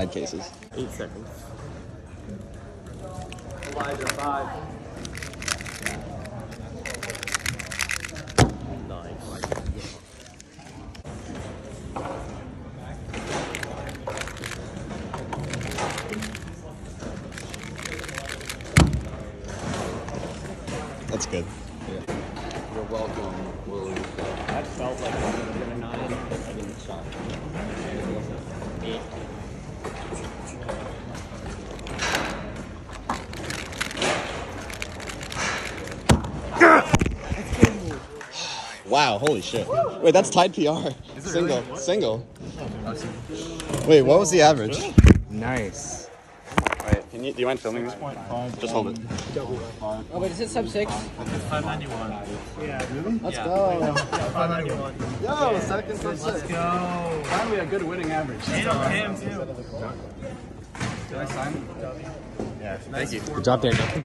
bad cases. 8 seconds. Elijah, 5. Nice. That's good. Yeah. You're welcome, Willie. That felt like it would have been a 9. I didn't shot. 8. Wow, holy shit. Wait, that's tied PR. Single. Really? Single. Wait, what was the average? Nice. Wait, do you mind filming me? Just hold it. Oh, wait, is it sub 6? 591. Yeah. Really? Let's go. 591. Yo, second sub 6. Let's go. Finally a good winning average. Him too. Did I sign? Yeah. Thank you. Good job, Daniel.